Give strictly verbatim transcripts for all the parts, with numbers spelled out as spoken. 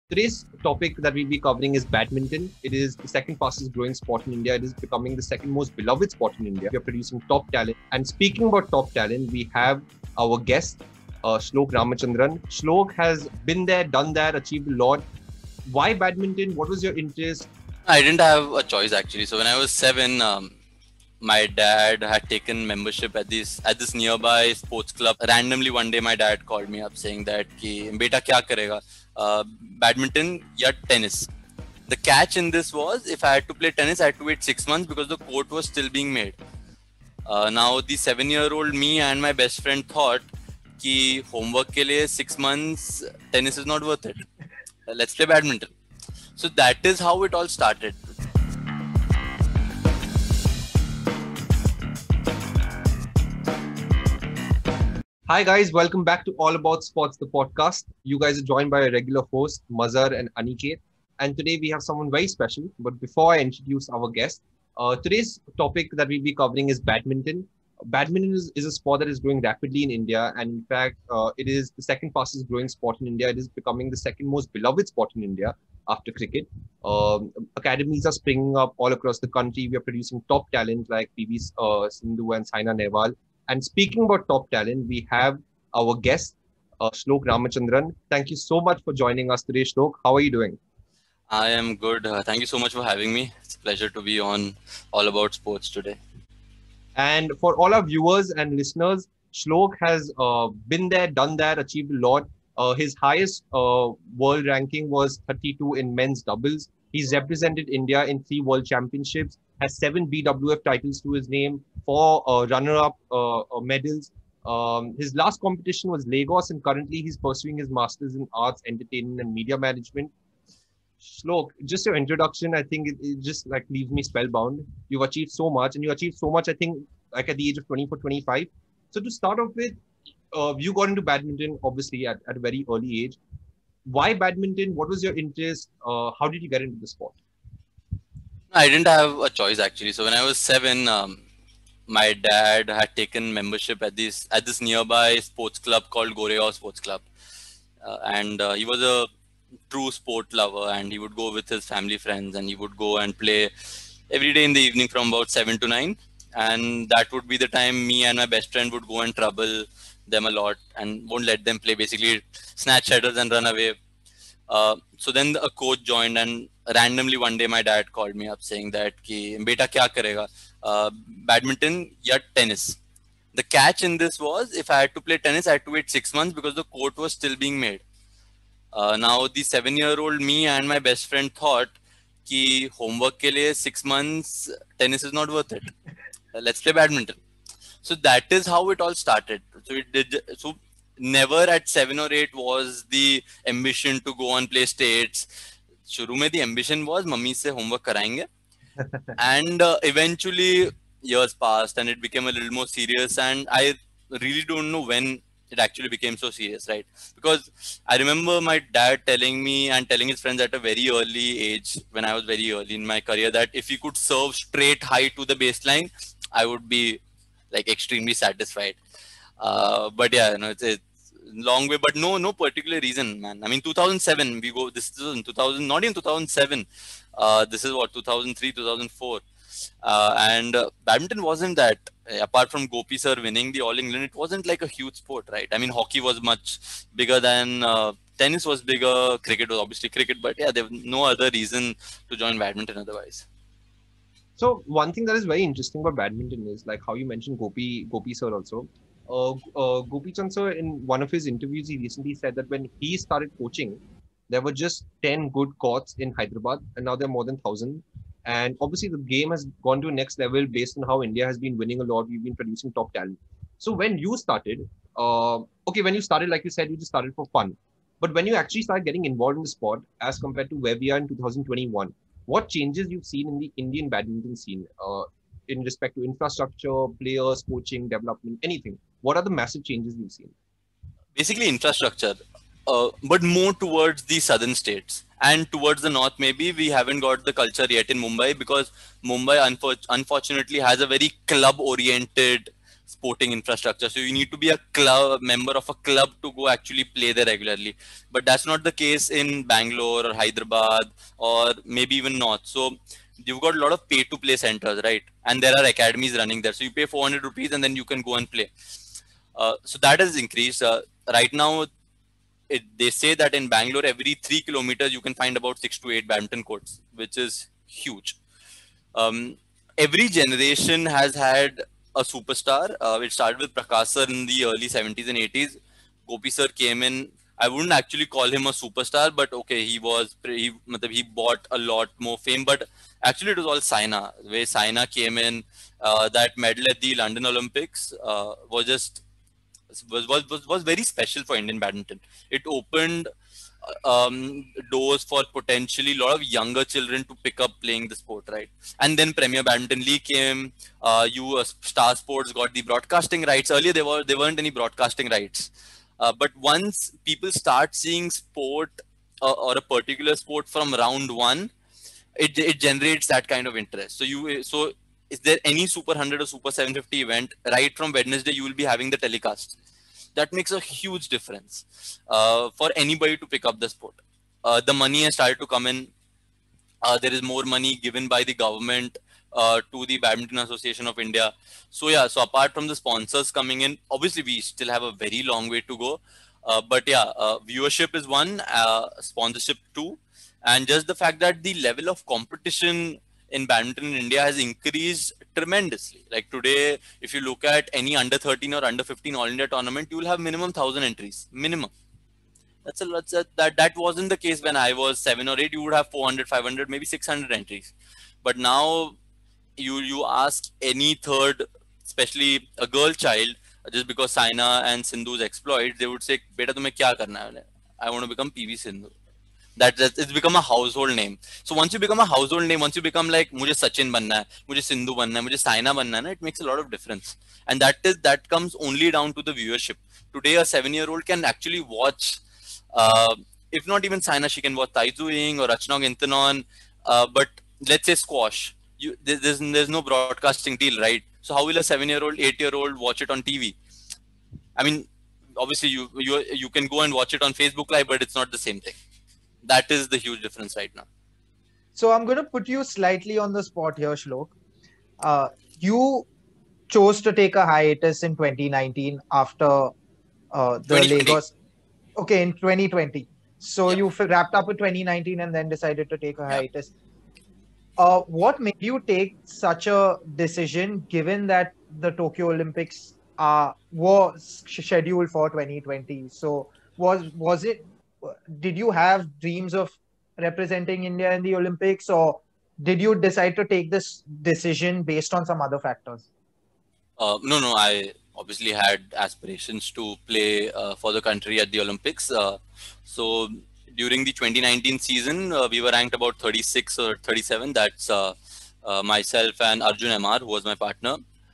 Today's topic that we'll be covering is badminton. It is the second fastest growing sport in India. It is becoming the second most beloved sport in India. We are producing top talent. And speaking about top talent, we have our guest, uh, Shlok Ramachandran. Shlok has been there, done that, achieved a lot. Why badminton? What was your interest? I didn't have a choice actually. So when I was seven, um, my dad had taken membership at this at this nearby sports club. Randomly one day, my dad called me up saying that, "Ki beta kya karega? Uh, badminton ya tennis." The catch in this was, if I had to play tennis, I had to wait six months because the court was still being made. Uh, now the seven-year-old me and my best friend thought, "Ki homework ke liye six months tennis is not worth it. Let's play badminton." So that is how it all started. Hi guys, welcome back to All About Sports, the podcast. You guys are joined by a regular host, Mazhar and Aniket. And today we have someone very special. But before I introduce our guest, uh, today's topic that we'll be covering is badminton. Badminton is, is a sport that is growing rapidly in India. And in fact, uh, it is the second fastest growing sport in India. It is becoming the second most beloved sport in India after cricket. Um, academies are springing up all across the country. We are producing top talent like P V uh, Sindhu and Saina Nehwal. And speaking about top talent, we have our guest, uh, Shlok Ramachandran. Thank you so much for joining us today, Shlok. How are you doing? I am good. Uh, thank you so much for having me. It's a pleasure to be on All About Sports today. And for all our viewers and listeners, Shlok has uh, been there, done that, achieved a lot. Uh, his highest uh, world ranking was thirty-two in men's doubles. He's represented India in three world championships, has seven B W F titles to his name, four uh, runner-up uh, uh, medals. Um, his last competition was Lagos, and currently he's pursuing his master's in arts, entertainment, and media management. Shlok, just your introduction, I think it, it just like leaves me spellbound. You've achieved so much, and you achieved so much, I think, like at the age of twenty-four, twenty-five. So to start off with, uh, you got into badminton, obviously, at, at a very early age. Why badminton? What was your interest? Uh, how did you get into the sport? I didn't have a choice actually. So when I was seven, um, my dad had taken membership at this at this nearby sports club called Goregaon Sports Club, uh, and uh, he was a true sport lover, and he would go with his family friends, and he would go and play every day in the evening from about seven to nine, and that would be the time me and my best friend would go and trouble them a lot and won't let them play, basically snatch headers and run away. Uh, so then a coach joined, and randomly one day my dad called me up saying that, "Ki beta kya karega? Uh, badminton ya tennis." The catch in this was, if I had to play tennis, I had to wait six months because the court was still being made. Uh, now the seven-year-old me and my best friend thought, "Ki homework ke liye six months tennis is not worth it. Let's play badminton." So that is how it all started. So it did. So never at seven or eight was the ambition to go and play states. शुरू में the ambition was mummy से homework कराएंगे, and uh, eventually years passed and it became a little more serious, and I really don't know when it actually became so serious, right? Because I remember my dad telling me and telling his friends at a very early age, when I was very early in my career, that if he could serve straight high to the baseline, I would be like extremely satisfied. Uh, but yeah, you know, it's, it's long way, but no, no particular reason, man. I mean, two thousand seven, we go, this is in two thousand, not in two thousand seven. Uh, this is what, two thousand three, two thousand four. Uh, and uh, badminton wasn't that, uh, apart from Gopi sir winning the All England, it wasn't like a huge sport, right? I mean, hockey was much bigger than, uh, tennis was bigger, cricket was obviously cricket, but yeah, there was no other reason to join badminton otherwise. So one thing that is very interesting about badminton is like how you mentioned Gopi Gopi sir also. Uh, uh, Gopi Chand sir, in one of his interviews, he recently said that when he started coaching, there were just ten good courts in Hyderabad, and now there are more than one thousand. And obviously, the game has gone to a next level based on how India has been winning a lot. We've been producing top talent. So when you started, uh, okay, when you started, like you said, you just started for fun. But when you actually started getting involved in the sport, as compared to where we are in two thousand twenty-one, what changes you've seen in the Indian badminton scene uh, in respect to infrastructure, players, coaching, development, anything? What are the massive changes you've seen? Basically infrastructure, uh, but more towards the southern states. And towards the north, maybe we haven't got the culture yet in Mumbai, because Mumbai unfor- unfortunately has a very club-oriented sporting infrastructure. So you need to be a club member of a club to go actually play there regularly. But that's not the case in Bangalore or Hyderabad or maybe even North. So you've got a lot of pay to play centers, right? And there are academies running there. So you pay four hundred rupees and then you can go and play. Uh, so that has increased. Uh, right now, it, they say that in Bangalore, every three kilometers, you can find about six to eight badminton courts, which is huge. Um, every generation has had a superstar. Uh, it started with Prakash sir in the early seventies and eighties. Gopi sir came in. I wouldn't actually call him a superstar, but okay, he was, he, he bought a lot more fame. But actually, it was all Saina. Where Saina came in, uh, that medal at the London Olympics uh, was just was, was was was very special for Indian badminton. It opened um, doors for potentially a lot of younger children to pick up playing the sport, right? And then Premier Badminton League came. Uh, you uh, Star Sports got the broadcasting rights. Earlier, there were there weren't any broadcasting rights, uh, but once people start seeing sport uh, or a particular sport from round one, it it generates that kind of interest. So you so. Is there any Super one hundred or Super seven fifty event, right from Wednesday, you will be having the telecast. That makes a huge difference uh, for anybody to pick up the sport. Uh, the money has started to come in. Uh, there is more money given by the government uh, to the Badminton Association of India. So yeah, so apart from the sponsors coming in, obviously we still have a very long way to go. Uh, but yeah, uh, viewership is one, uh, sponsorship two, and just the fact that the level of competition in badminton in India has increased tremendously. Like today, if you look at any under thirteen or under fifteen All India tournament, you will have minimum one thousand entries. Minimum. That's a, that's a, that, that wasn't the case when I was seven or eight. You would have four hundred, five hundred, maybe six hundred entries. But now you, you ask any third, especially a girl child, just because Saina and Sindhu's exploit, they would say, Beta, tumhe kya karna hai? I want to become P V Sindhu. That, that it's become a household name. So once you become a household name, once you become like, mujhe Sachin banna hai, mujhe Sindhu banna hai, mujhe Saina banna hai, it makes a lot of difference. And that is that comes only down to the viewership. Today, a seven-year-old can actually watch, uh, if not even Saina, she can watch Tai Tzu Ying or Rachna Gintanon. Uh, but let's say squash. You, there's, there's no broadcasting deal, right? So how will a seven-year-old, eight-year-old watch it on T V? I mean, obviously you you you can go and watch it on Facebook Live, but it's not the same thing. That is the huge difference right now. So I'm going to put you slightly on the spot here, Shlok. Uh, you chose to take a hiatus in twenty nineteen after uh, the Lagos. Okay, in twenty twenty. So yeah. You wrapped up with twenty nineteen and then decided to take a hiatus. Yeah. Uh, what made you take such a decision, given that the Tokyo Olympics uh, was scheduled for twenty twenty? So was was it? Did you have dreams of representing India in the Olympics, or did you decide to take this decision based on some other factors? Uh, no, no, I obviously had aspirations to play uh, for the country at the Olympics. Uh, so during the twenty nineteen season, uh, we were ranked about thirty-six or thirty-seven. That's uh, uh, myself and Arjun M R, who was my partner.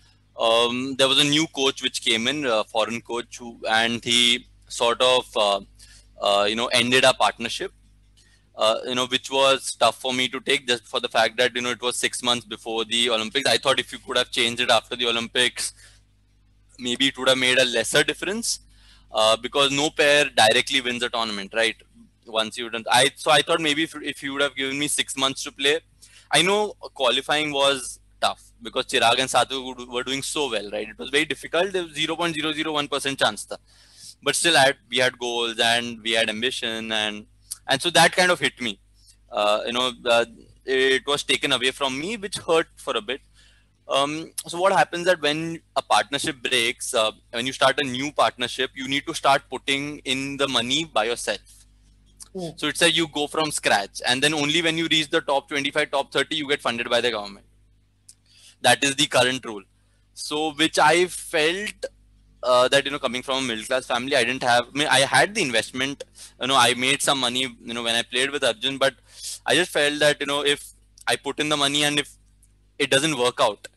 Um, there was a new coach which came in, a foreign coach, who, and he sort of uh, Uh, you know, ended our partnership, uh, you know, which was tough for me to take just for the fact that, you know, it was six months before the Olympics. I thought if you could have changed it after the Olympics, maybe it would have made a lesser difference uh, because no pair directly wins a tournament, right? Once you done, I so I thought maybe if, if you would have given me six months to play, I know qualifying was tough because Chirag and Satwik were doing so well, right? It was very difficult. There was zero point zero zero one percent chance tha. But still, I had, we had goals and we had ambition, and and so that kind of hit me. Uh, you know, uh, it was taken away from me, which hurt for a bit. Um, so what happens that when a partnership breaks, uh, when you start a new partnership, you need to start putting in the money by yourself. Mm. So it's like you go from scratch, and then only when you reach the top twenty-five, top thirty, you get funded by the government. That is the current rule. So which I felt. Uh, that, you know, coming from a middle class family, I didn't have, I mean, I had the investment, you know, I made some money, you know, when I played with Arjun, but I just felt that, you know, if I put in the money and if it doesn't work out,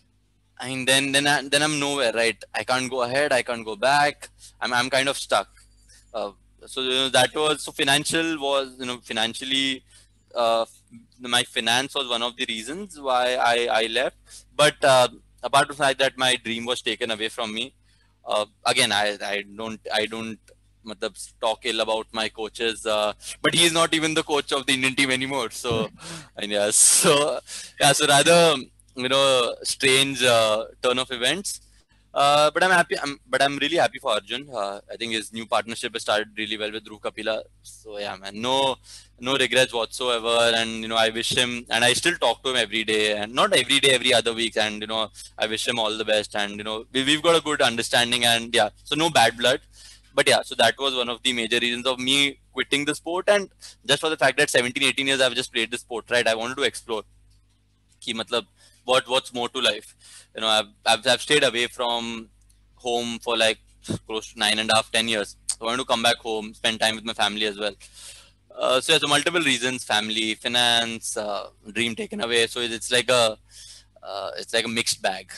I mean, then, then, I, then I'm nowhere, right? I can't go ahead. I can't go back. I'm, I'm kind of stuck. Uh, so you know, that was, so financial was, you know, financially, uh, my finance was one of the reasons why I, I left. But, uh, apart from the fact that my dream was taken away from me, uh, again, I I don't I don't matlab, talk ill about my coaches, uh, but he is not even the coach of the Indian team anymore. So, and yeah, so yeah, so rather you know strange uh, turn of events. Uh, but I'm happy. I'm, but I'm really happy for Arjun. Uh, I think his new partnership has started really well with Dhruv Kapila. So yeah, man, no, no regrets whatsoever. And you know, I wish him, and I still talk to him every day, and not every day, every other week. And you know, I wish him all the best. And you know, we, we've got a good understanding. And yeah, so no bad blood. But yeah, so that was one of the major reasons of me quitting the sport. And just for the fact that seventeen, eighteen years I've just played the sport, right? I wanted to explore. Ki matlab, what what's more to life? You know, I've, I've I've stayed away from home for like close to nine and a half, ten years. So I want to come back home, spend time with my family as well. Uh, so yeah, so multiple reasons: family, finance, uh, dream taken away. So it's like a uh, it's like a mixed bag.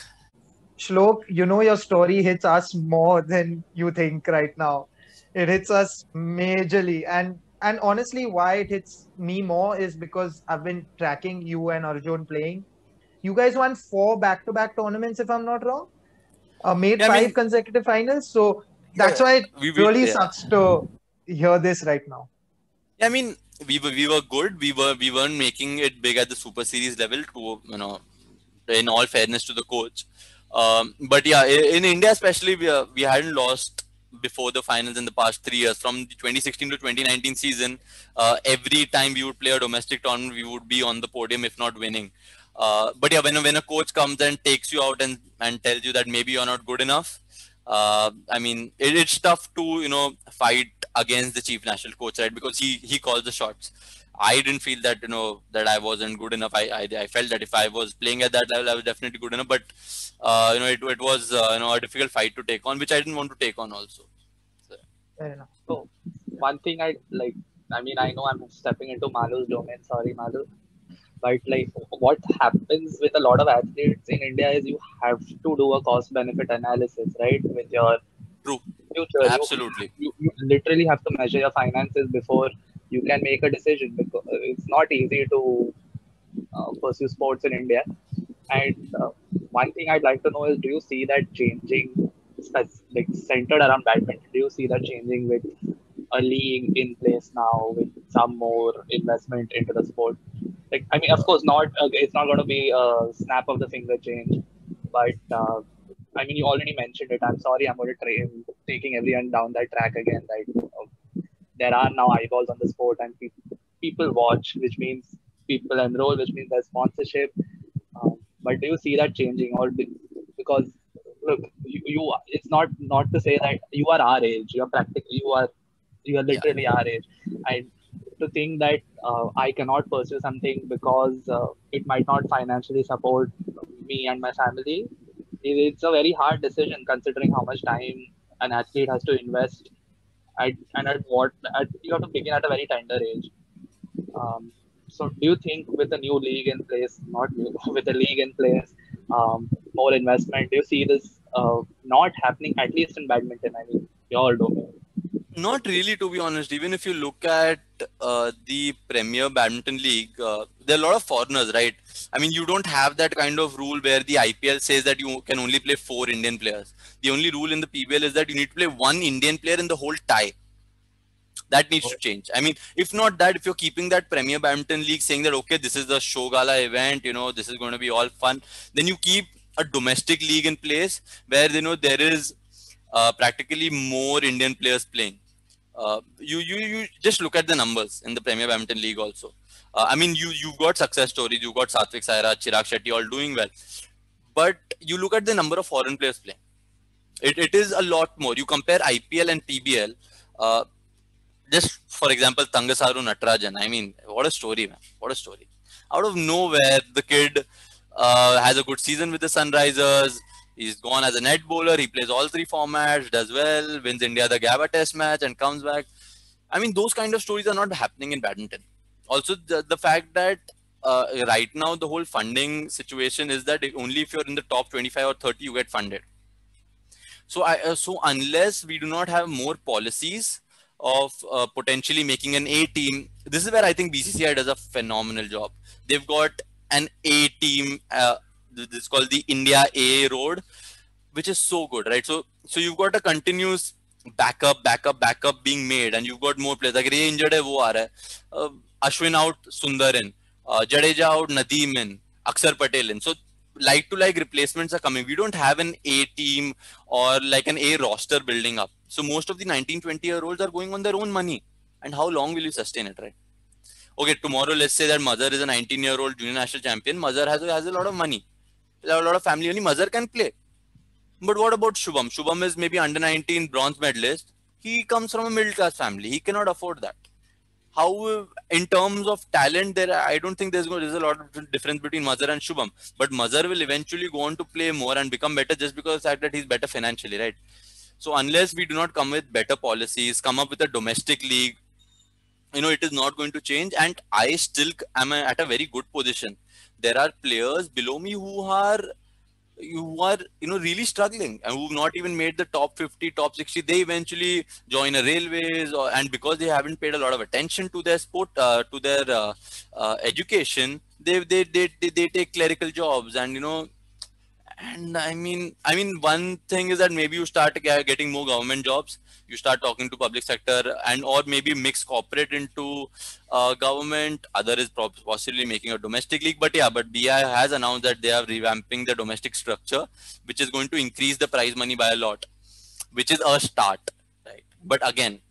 Shlok, you know your story hits us more than you think right now. It hits us majorly, and and honestly, why it hits me more is because I've been tracking you and Arjun playing. You guys won four back-to-back tournaments, if I'm not wrong. Uh, made Yeah, I five mean, consecutive finals, so that's yeah, why it we, we really yeah. sucks to hear this right now. Yeah, I mean, we were we were good. We were we weren't making it big at the Super Series level. To you know, in all fairness to the coach, um, but yeah, in, in India especially, we uh, we hadn't lost before the finals in the past three years. From the twenty sixteen to twenty nineteen season, uh, every time we would play a domestic tournament, we would be on the podium, if not winning. Uh, but yeah, when when a coach comes and takes you out and and tells you that maybe you're not good enough, uh, I mean, it, it's tough to you know fight against the chief national coach, right? Because he he calls the shots. I didn't feel that you know that I wasn't good enough. I I, I felt that if I was playing at that level, I was definitely good enough. But uh, you know, it it was uh, you know a difficult fight to take on, which I didn't want to take on also. So, Fair enough. So one thing I like, I mean, I know I'm stepping into Malu's domain. Sorry, Malu. But like, what happens with a lot of athletes in India is you have to do a cost benefit analysis, right? With your true, future, you, absolutely. you you literally have to measure your finances before you can make a decision, because it's not easy to uh, pursue sports in India. And uh, one thing I'd like to know is, do you see that changing, spec- like centered around badminton? Do you see that changing with a league in place now, with some more investment into the sport? Like, I mean, of course, not. Uh, it's not going to be a snap of the finger change, but uh, I mean, you already mentioned it. I'm sorry, I'm going to try taking everyone down that track again. That uh, there are now eyeballs on the sport, and pe- people watch, which means people enroll, which means there's sponsorship. Um, but do you see that changing, or be- because look, you, you it's not not to say that you are our age. You are practically you are you are Yeah, literally our age, and to think that uh, I cannot pursue something because uh, it might not financially support me and my family, it- it's a very hard decision considering how much time an athlete has to invest at, and at what at, you have to begin at a very tender age. Um, so do you think with a new league in place, not new, with a league in place, um, more investment, do you see this uh, not happening, at least in badminton? I mean, your domain. not really, to be honest. Even if you look at uh, the Premier Badminton League, uh, there are a lot of foreigners, right? I mean, you don't have that kind of rule where the I P L says that you can only play four Indian players. The only rule in the P B L is that you need to play one Indian player in the whole tie. That needs to change. I mean, if not that, if you're keeping that Premier Badminton League saying that, okay, this is the show gala event, you know, this is going to be all fun, then you keep a domestic league in place where, you know, there is uh, practically more Indian players playing. Uh, you, you, you just look at the numbers in the Premier Badminton League also. Uh, I mean, you, you've got success stories, you've got Satvik Sairaj, Chirag Shetty all doing well. But you look at the number of foreign players playing. It, it is a lot more. You compare I P L and P B L, uh, just for example, Tangasaru Natarajan. I mean, what a story, man. What a story. Out of nowhere, the kid uh, has a good season with the Sunrisers. He's gone as a net bowler. He plays all three formats, does well, wins India the Gaba Test match, and comes back. I mean, those kind of stories are not happening in badminton. Also, the, the fact that uh, right now the whole funding situation is that only if you're in the top twenty-five or thirty, you get funded. So, I, uh, so unless we do not have more policies of uh, potentially making an A team, this is where I think B C C I does a phenomenal job. They've got an A team uh, this is called the India A road, which is so good, right? So so you've got a continuous backup, backup, backup being made, and you've got more players. Like ये injured है, वो आ रहा है. Uh, Ashwin out, Sundar in. Uh, Jadeja out, Nadeem in. Akshar Patel in. So like to like replacements are coming. We don't have an A team or like an A roster building up. So most of the nineteen, twenty year olds are going on their own money. And how long will you sustain it, right? Okay, tomorrow let's say that Mazhar is a nineteen year old junior national champion. Mazhar has, has a lot of money. A lot of family money. Mazhar can play. But what about Shubham? Shubham is maybe under nineteen bronze medalist. He comes from a middle class family. He cannot afford that. How, in terms of talent, there I don't think there's there's a lot of difference between Mazhar and Shubham. But Mazhar will eventually go on to play more and become better just because of the fact that he's better financially, right? So unless we do not come with better policies, come up with a domestic league, you know, it is not going to change. And I still am at a very good position. There are players below me who are who are you know really struggling and who've not even made the top fifty, top sixty. They eventually join a railways, or and because they haven't paid a lot of attention to their sport, uh, to their uh, uh, education, they, they they they they take clerical jobs. And you know and I mean I mean one thing is that maybe you start getting more government jobs, you start talking to public sector, and or maybe mix corporate into uh, government. Other is possibly making a domestic league. But yeah, but B I has announced that they are revamping the domestic structure, which is going to increase the prize money by a lot, which is a start, right? But again,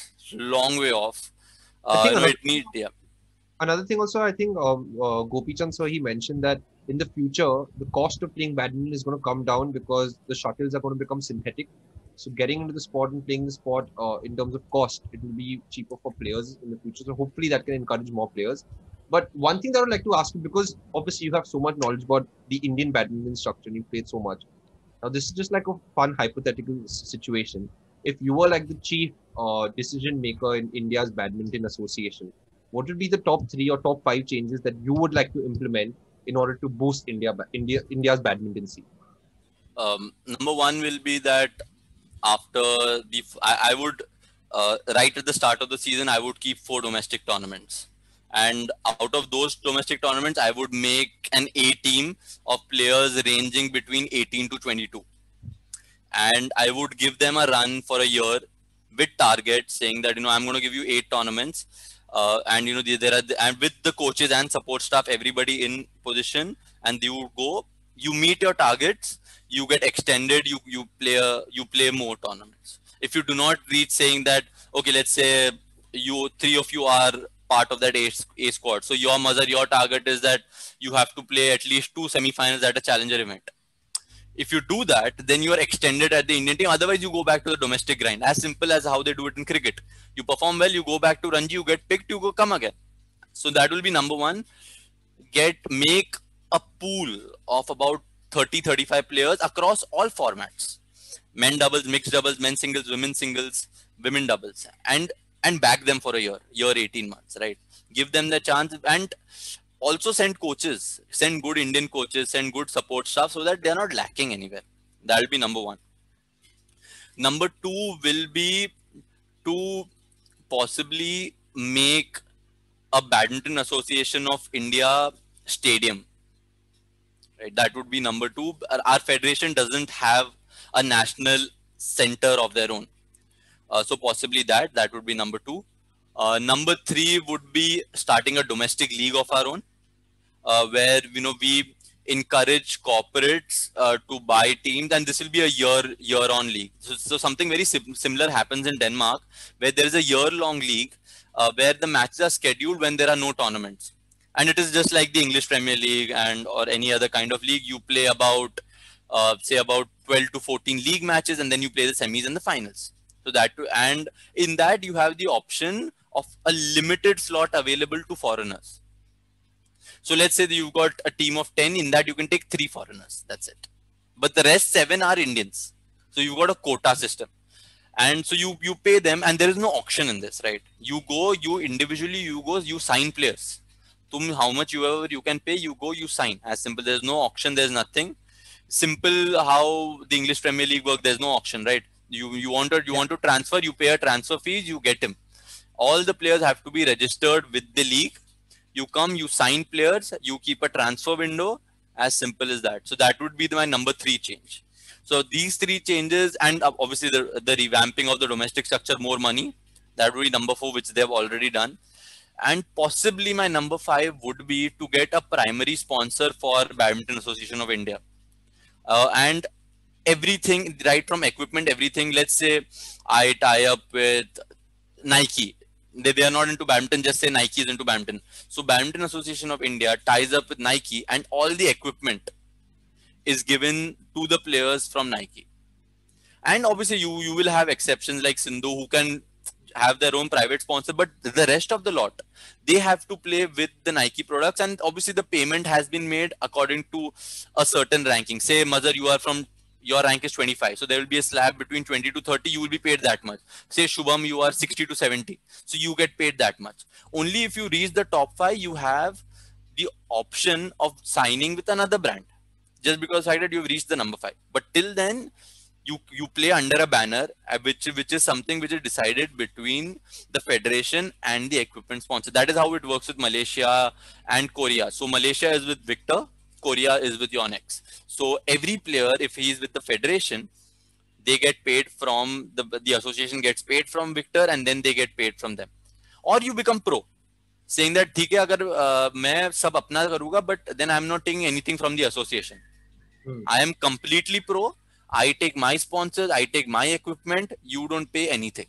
long way off. Uh, think no, another, it need, yeah. Another thing also, I think um, uh, Gopi Chand sir, he mentioned that in the future, the cost of playing badminton is going to come down because the shuttles are going to become synthetic. So getting into the sport and playing the sport uh, in terms of cost, it will be cheaper for players in the future. So hopefully that can encourage more players. But one thing that I would like to ask you, because obviously you have so much knowledge about the Indian badminton structure and you played so much. Now this is just like a fun hypothetical situation. If you were like the chief uh, decision maker in India's Badminton Association, what would be the top three or top five changes that you would like to implement in order to boost India, India India's badminton scene? Um, number one will be that after the, I, I would, uh, right at the start of the season, I would keep four domestic tournaments. And out of those domestic tournaments, I would make an A team of players ranging between eighteen to twenty-two. And I would give them a run for a year with targets saying that, you know, I'm going to give you eight tournaments. Uh, and, you know, there are, and with the coaches and support staff, everybody in position, and you go, you meet your targets, you get extended, you, you play, a, you play more tournaments. If you do not reach saying that, okay, let's say you, three of you are part of that A, A squad. So your Mazhar, your target is that you have to play at least two semifinals at a challenger event. If you do that, then you are extended at the Indian team. Otherwise, you go back to the domestic grind. As simple as how they do it in cricket. You perform well, you go back to Ranji, you get picked, you go come again. So that will be number one. Get make a pool of about thirty, thirty-five players across all formats. Men doubles, mixed doubles, men singles, women singles, women doubles. And and back them for a year, year eighteen months, right? Give them the chance, and also send coaches, send good Indian coaches, send good support staff so that they're not lacking anywhere. That will be number one. Number two will be to possibly make a Badminton Association of India stadium. Right? That would be number two. Our federation doesn't have a national center of their own. Uh, so possibly that, that would be number two. Uh, number three would be starting a domestic league of our own. Uh, where you know we encourage corporates uh, to buy teams, and this will be a year year on league. So, so something very sim similar happens in Denmark, where there is a year long league uh, where the matches are scheduled when there are no tournaments, and it is just like the English Premier League and or any other kind of league. You play about uh, say about twelve to fourteen league matches, and then you play the semis and the finals. So that and in that you have the option of a limited slot available to foreigners. So let's say that you've got a team of ten, in that you can take three foreigners, that's it. But the rest seven are Indians. So you've got a quota system. And so you, you pay them, and there is no auction in this, right? You go, you individually, you go, you sign players. Tum, how much you ever you can pay, you go, you sign. As simple, there's no auction, there's nothing. Simple how the English Premier League works, there's no auction, right? You, you, want to, you yeah. want to transfer, you pay a transfer fees, you get him. All the players have to be registered with the league. You come, you sign players, you keep a transfer window, As simple as that. So that would be the, my number three change. So these three changes, and uh, obviously the, the revamping of the domestic structure, more money, that would be number four, which they've already done. And possibly my number five would be to get a primary sponsor for Badminton Association of India. Uh, and everything, right from equipment, everything, let's say I tie up with Nike. They, they are not into badminton, just say Nike is into badminton. So Badminton Association of India ties up with Nike, and all the equipment is given to the players from Nike. And obviously you, you will have exceptions like Sindhu who can have their own private sponsor, but the rest of the lot, they have to play with the Nike products. And obviously the payment has been made according to a certain ranking. Say Mazhar, you are from, your rank is twenty-five, so there will be a slab between twenty to thirty, you will be paid that much. Say Shubham, you are sixty to seventy, so you get paid that much. Only if you reach the top five, you have the option of signing with another brand, just because I said you've reached the number five. But till then, you you play under a banner, which which is something which is decided between the federation and the equipment sponsor. That is how it works with Malaysia and Korea. So Malaysia is with Victor, Korea is with Yonex. So every player, if he is with the federation, they get paid from the the association gets paid from Victor, and then they get paid from them. Or you become pro, saying that ठीक है, अगर uh, मैं सब अपना करूँगा, but then I'm not taking anything from the association. Hmm. I am completely pro. I take my sponsors, I take my equipment. You don't pay anything.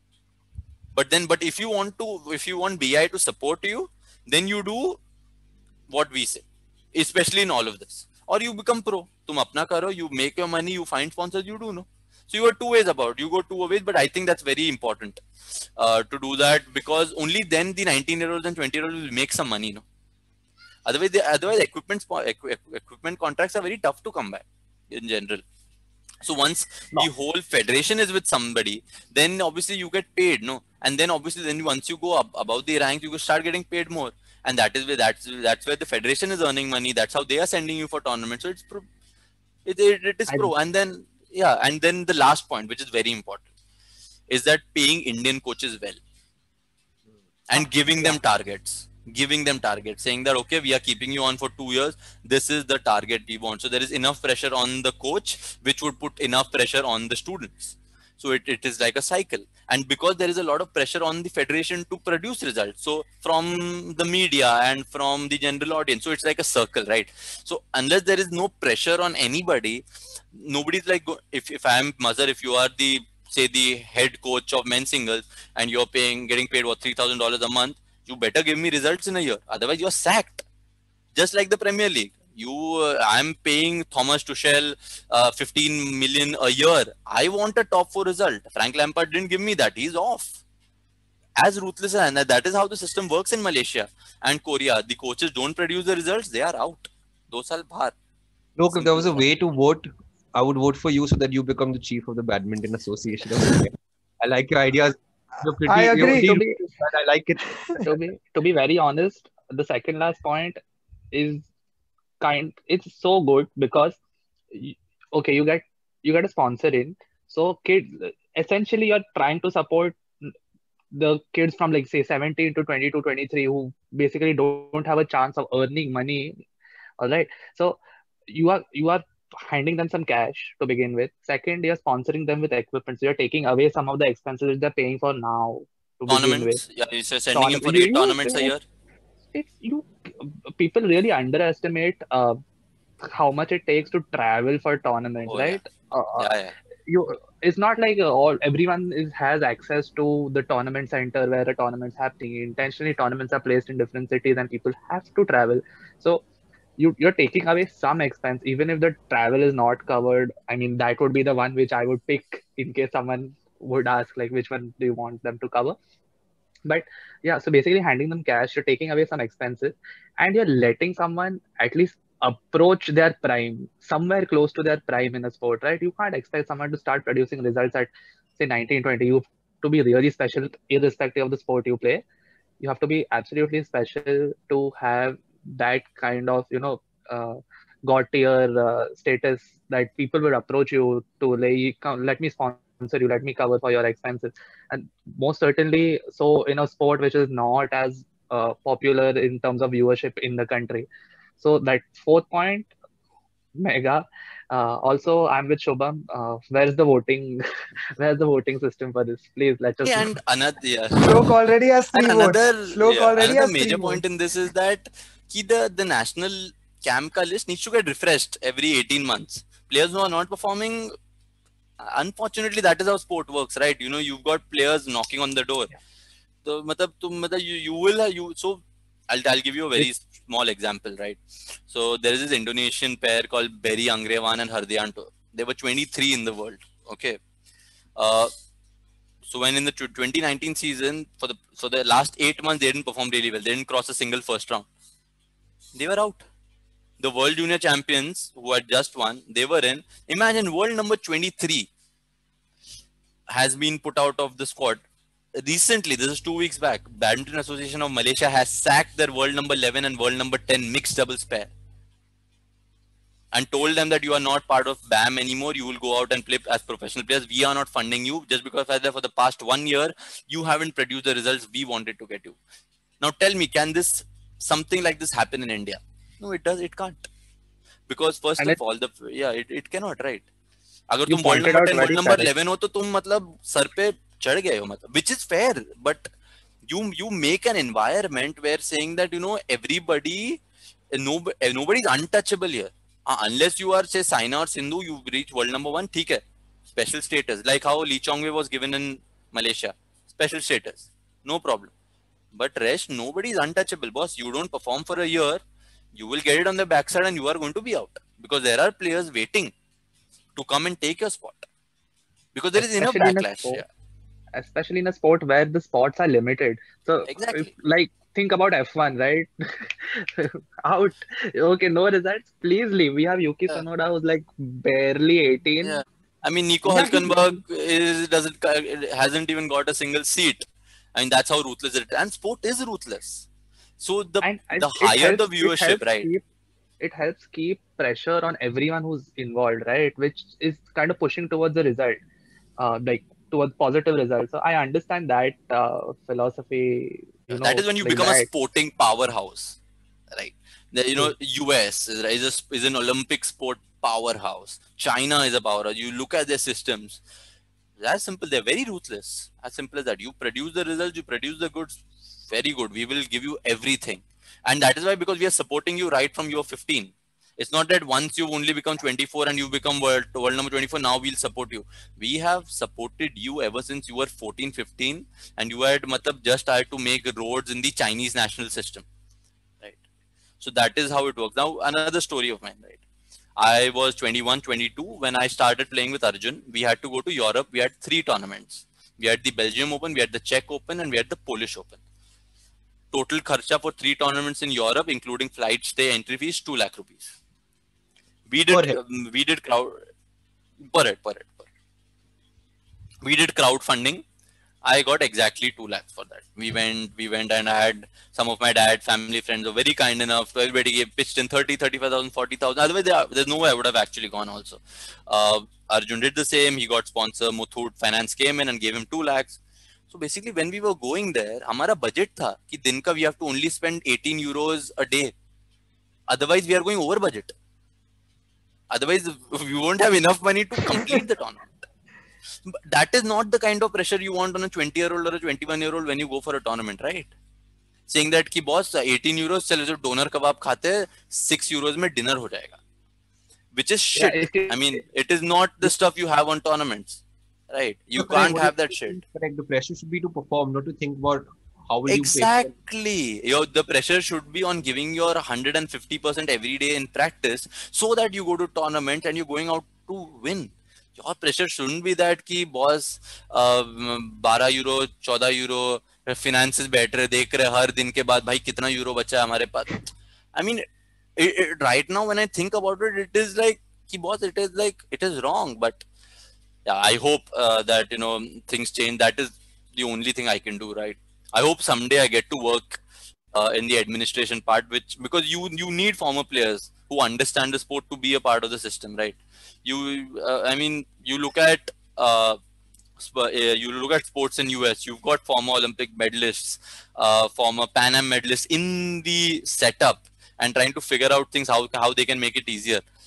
But then, but if you want to, if you want B I to support you, then you do what we say, especially in all of this. Or you become pro. तुम अपना करो, you make your money, you find sponsors, you do no. So you are two ways about. You go two ways, but I think that's very important uh, to do that, because only then the nineteen-year-olds and twenty-year-olds will make some money, no. Otherwise, the, otherwise equipment equipment contracts are very tough to come by in general. So once no. the whole federation is with somebody, then obviously you get paid, no. And then obviously then once you go up above the rank, you start getting paid more. And that is where that's that's where the federation is earning money. That's how they are sending you for tournaments. So it's pro. It, it, it is pro. And then yeah, and then the last point, which is very important, is that paying Indian coaches well and giving them targets. Giving them targets, saying that, okay, we are keeping you on for two years. This is the target we want. So there is enough pressure on the coach, which would put enough pressure on the students. So it, it is like a cycle. And because there is a lot of pressure on the federation to produce results. So from the media and from the general audience. So it's like a circle, right? So unless there is no pressure on anybody, nobody's like, if, if I am Mazhar, if you are the, say the head coach of men's singles and you're paying, getting paid what, three thousand dollars a month, you better give me results in a year. Otherwise, you're sacked. Just like the Premier League. You, uh, I'm paying Thomas Tuchel uh, fifteen million a year. I want a top four result. Frank Lampard didn't give me that. He's off. As ruthless as that. That is how the system works in Malaysia and Korea. The coaches don't produce the results. They are out. Do saal bahar. Look, if there was a way to vote, I would vote for you so that you become the chief of the Badminton Association of India. I like your ideas. Pretty, I agree. To be, I like it. to be to be very honest, the second last point is kind. It's so good because okay, you get you get a sponsor in. So kids, essentially, you're trying to support the kids from like say seventeen to twenty to twenty-three who basically don't have a chance of earning money. All right. So you are you are handing them some cash to begin with. Second, you're sponsoring them with equipment. So you're taking away some of the expenses they're paying for now. To tournaments? Begin with. Yeah, you're sending Tourna- him for eight you, tournaments you, a year. It's you. People really underestimate uh, how much it takes to travel for tournaments, oh, right? Yeah. Uh, yeah, yeah. You. It's not like uh, all everyone is has access to the tournament center where a tournament's happening. Intentionally, tournaments are placed in different cities, and people have to travel. So. You, you're taking away some expense, even if the travel is not covered. I mean, that would be the one which I would pick in case someone would ask, like, which one do you want them to cover? But yeah, so basically handing them cash, you're taking away some expenses and you're letting someone at least approach their prime, somewhere close to their prime in the sport, right? You can't expect someone to start producing results at, say, nineteen, twenty. You have to be really special, irrespective of the sport you play. You have to be absolutely special to have that kind of, you know, uh, god tier uh, status that people will approach you to like, let me sponsor you, let me cover for your expenses. And most certainly so in a sport which is not as uh, popular in terms of viewership in the country. So that fourth point, Mega. Uh, also, I'm with Shobham. Uh, where's the voting? Where's the voting system for this? Please let us Yeah, know. and another yeah. Shlok already has And three votes. another Shlok yeah, already another has three major point votes. in this is that ki the, the national camp ka list needs to get refreshed every eighteen months. Players who are not performing, unfortunately, that is how sport works, right? You know, you've got players knocking on the door. So, matlab, tum, matlab, you, you will have, you, so I'll, I'll give you a very Which small example, right? So there is this Indonesian pair called Berry Angrevan and Hardianto. They were twenty-three in the world. Okay. Uh, so when in the twenty nineteen season, for the for the last eight months, they didn't perform really well. They didn't cross a single first round. They were out. The world junior champions who had just won, they were in. Imagine world number twenty-three has been put out of the squad. Recently, this is two weeks back, Badminton Association of Malaysia has sacked their world number eleven and world number ten mixed doubles pair and told them that you are not part of B A M anymore. You will go out and play as professional players. We are not funding you just because for the past one year, you haven't produced the results we wanted to get you. Now tell me, can this something like this happen in India? No, it does. It can't. Because first and of it, all, the yeah, it, it cannot, right? अगर you तुम world pointed number out ten world very number correct. Eleven हो तो तुम मतलब sir पे चढ़ गए हो मतलब which is fair, but you you make an environment where saying that you know everybody no nobody is untouchable here uh, unless you are say Saina or Sindhu, you reach world number one, ठीक है, special status like how Lee Chong Wei was given in Malaysia, special status, no problem, but rest nobody is untouchable, boss. You don't perform for a year, you will get it on the backside and you are going to be out because there are players waiting to come and take your spot because there is enough Especially in a backlash. sport, Yeah, especially in a sport where the spots are limited. So, if exactly. like think about F one, right? Out. Okay, no results. Please leave. We have Yuki Yeah, Tsunoda who's like barely yeah. eighteen. I mean, Nico Yeah, he, Hulkenberg is doesn't hasn't even got a single seat. I mean, that's how ruthless it is. And sport is ruthless. So the and it, the it higher the helps. It viewership, helps right? keep. It helps keep pressure on everyone who's involved, right? Which is kind of pushing towards the result, uh, like towards positive results. So I understand that uh, philosophy, you That know, is when you like become a that. sporting powerhouse, right? The, you know, True. U S is, is, a, is an Olympic sport powerhouse. China is a powerhouse. You look at their systems. As simple. They're very ruthless. As simple as that. You produce the results. You produce the goods. Very good. We will give you everything, and that is why because we are supporting you right from your fifteen. It's not that once you only become twenty-four and you become world, world number twenty-four, now we'll support you. We have supported you ever since you were fourteen, fifteen, and you had matlab, just started to make roads in the Chinese national system, right? So that is how it works. Now, another story of mine, right? I was twenty-one, twenty-two when I started playing with Arjun. We had to go to Europe. We had three tournaments. We had the Belgium Open, we had the Czech Open, and we had the Polish Open. Total kharcha for three tournaments in Europe, including flight stay, entry fees, two lakh rupees. We Per did head. um, we did crowd per head, per head, per head. We did crowdfunding. I got exactly two lakhs for that. We went, we went and I had some of my dad, family, friends were very kind enough. So everybody gave, pitched in thirty, thirty-five thousand, forty thousand. Otherwise, there, there's no way I would have actually gone also. Uh, Arjun did the same. He got sponsor. Muthoot Finance came in and gave him two lakhs. So basically, when we were going there, हमारा budget था कि दिन का we have to only spend eighteen euros a day. Otherwise, we are going over budget. Otherwise, we won't have enough money to complete the tournament. But that is not the kind of pressure you want on a twenty year old or a twenty-one year old when you go for a tournament, right? Saying that कि boss eighteen euros चलो जो donor कबाब खाते हैं six euros में dinner हो जाएगा, which is Yeah, shit. if you, I mean, it is not the stuff you have on tournaments, right? You So correct, can't what have you that said shit. is correct. The pressure should be to perform, not to think about how will you pay. Exactly. Your the pressure should be on giving your one hundred fifty percent every day in practice so that you go to tournament and you're going out to win. Your pressure shouldn't be that ki boss uh, twelve euro, fourteen euro, finances better, देख रहे हर दिन के बाद भाई कितना euro बचा है हमारे पास. I mean, it, it, right now when I think about it, it is like ki boss, it is like it is wrong. But yeah, I hope uh, that you know things change. That is the only thing I can do, right? I hope someday I get to work uh, in the administration part, which because you you need former players who understand the sport to be a part of the system, right? You, uh, I mean, you look at uh, sp- uh, you look at sports in U S. You've got former Olympic medalists, uh, former Pan Am medalists in the setup and trying to figure out things how how they can make it easier.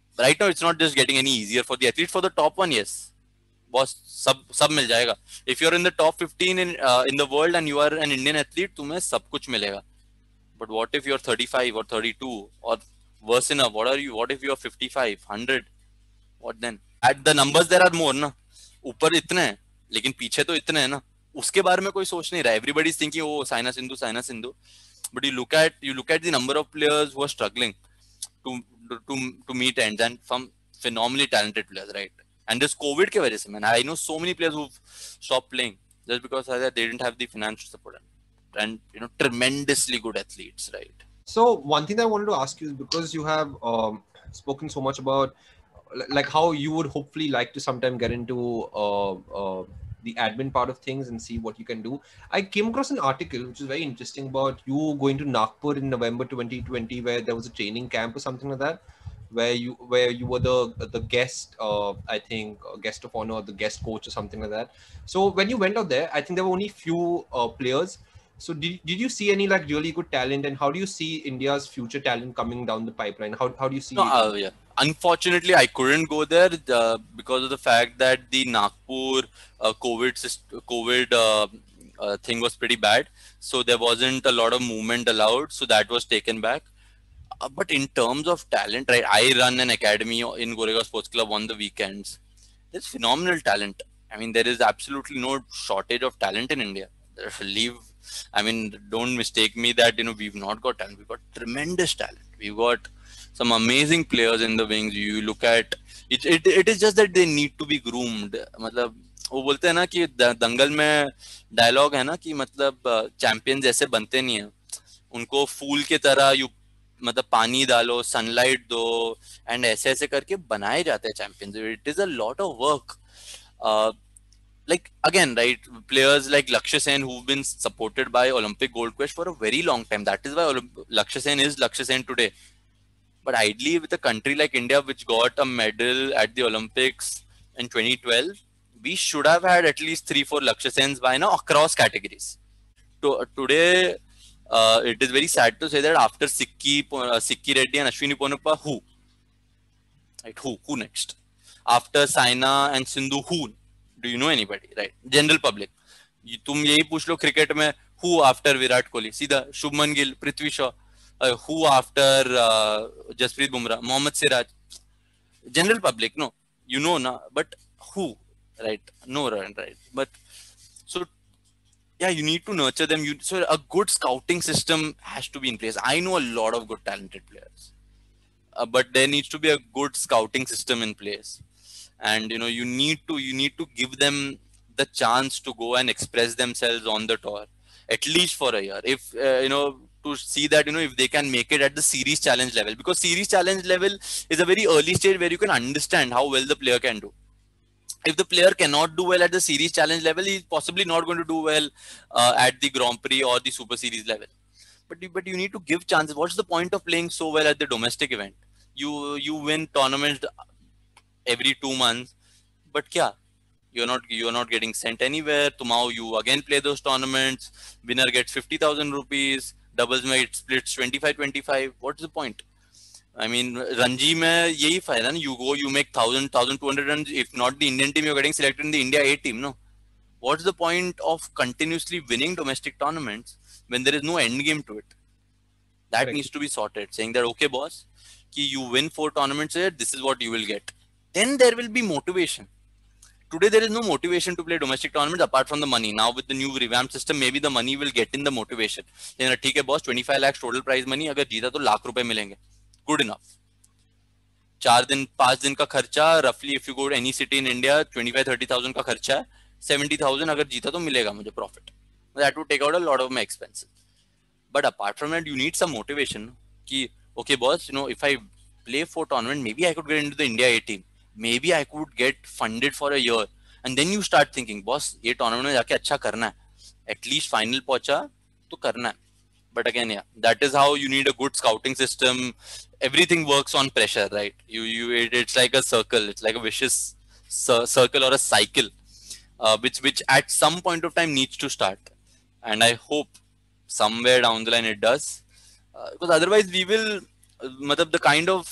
right now it's not just getting any easier for the athletes. For the top one, yes, boss, sab sab mil jayega. If you're in the top fifteen in uh, in the world and you are an Indian athlete, tumhe sab kuch milega. But what if you're thirty-five or thirty-two, or worse enough, what are you? What if you're fifty-five, one hundred? What then? At the numbers there are more ना, ऊपर इतने हैं, लेकिन पीछे तो इतने हैं ना. उसके बारे में कोई सोच नहीं रहा. Everybody is thinking, oh, Saina Sindhu, Saina Sindhu. But you look at you look at the number of players who are struggling to to to meet ends, and some phenomenally talented players, right? And this COVID के वजह से, man, I know so many players who've stopped playing just because they didn't have the financial support, and you know, tremendously good athletes, right? So one thing that I wanted to ask you is, because you have um, spoken so much about like how you would hopefully like to sometime get into uh, uh, the admin part of things and see what you can do. I came across an article which is very interesting about you going to Nagpur in November twenty twenty, where there was a training camp or something like that, where you where you were the the guest, uh, I think uh, guest of honor, or the guest coach or something like that. So when you went out there, I think there were only few uh, players. So did, did you see any like really good talent, and how do you see India's future talent coming down the pipeline? How how do you see No, it? uh, yeah. Unfortunately, I couldn't go there uh, because of the fact that the Nagpur uh, COVID syst- COVID uh, uh, thing was pretty bad. So there wasn't a lot of movement allowed. So that was taken back. Uh, but in terms of talent, right? I run an academy in Goregaon Sports Club on the weekends. There's phenomenal talent. I mean, there is absolutely no shortage of talent in India. Leave. I mean, don't mistake me that, you know, we've not got talent. We've got tremendous talent. We've got some amazing players in the wings. You look at it, it, it is just that they need to be groomed. मतलब वो बोलते हैं ना कि दंगल में dialogue है ना कि मतलब चैंपियंस ऐसे बनते नहीं हैं, उनको फूल की तरह यू मतलब पानी डालो, सनलाइट दो, एंड ऐसे ऐसे करके बनाए जाते हैं champions. It is a lot of work. Like again, right, players like Lakshya Sen, who've been supported by Olympic Gold Quest for a very long time. That is why Olymp- Lakshya Sen is Lakshya Sen today. But ideally, with a country like India, which got a medal at the Olympics in twenty twelve, we should have had at least three, four Lakshya Sens by now across categories. To, uh, today, uh, it is very sad to say that after Sikki, uh, Sikki Reddy and Ashwini Ponappa, who? Right, who? Who next? After Saina and Sindhu, who? Do you know anybody? Right? General public. तुम यही पूछ लो cricket में, who after Virat Kohli? सीधा Shubman Gill, Prithvi Shaw. Uh, who after uh, Jasprit Bumrah, Mohammad Siraj? General public, no, you know, na, but who, right? No, right, right. But so, yeah, you need to nurture them. You so a good scouting system has to be in place. I know a lot of good talented players, uh, but there needs to be a good scouting system in place, and you know, you need to you need to give them the chance to go and express themselves on the tour, at least for a year. If uh, you know. To see that, you know, if they can make it at the series challenge level, because series challenge level is a very early stage where you can understand how well the player can do. If the player cannot do well at the series challenge level, he's possibly not going to do well uh, at the Grand Prix or the Super Series level. But you, but you need to give chances. What's the point of playing so well at the domestic event? You you win tournaments every two months, but kya? You're not you're not getting sent anywhere. Tomorrow you again play those tournaments. Winner gets fifty thousand rupees. Doubles में it splits twenty-five twenty-five. What's the point? I mean, Ranji में यही फायदा ना. You go, you make one thousand, one thousand two hundred runs. If not the Indian team, you're getting selected in the India A team, no? What's the point of continuously winning domestic tournaments when there is no end game to it? That Correct. Needs to be sorted. Saying that, okay, boss, कि you win four tournaments here, this is what you will get. Then there will be motivation. Today, there is no motivation to play domestic tournaments apart from the money. Now, with the new revamped system, maybe the money will get in the motivation. ठीक है boss, twenty-five lakhs total prize money. अगर जीता तो लाख रुपए मिलेंगे. Good enough. चार दिन, पांच दिन का खर्चा, roughly if you go to any city in India, twenty-five thirty thousand का खर्चा है. seventy thousand अगर जीता तो मिलेगा मुझे profit. That would take out a lot of my expenses. But apart from that, you need some motivation. कि okay boss, you know, if I play for tournament, maybe I could get into the India A team. Maybe I could get funded for a year, and then you start thinking, boss, ये tournament में जाके अच्छा करना है, at least final पहुंचा तो करना है. But again, yeah, that is how you need a good scouting system. Everything works on pressure, right? You, you, it, it's like a circle. It's like a vicious circle or a cycle, uh, which, which at some point of time needs to start. And I hope somewhere down the line it does, uh, because otherwise we will, uh, the kind of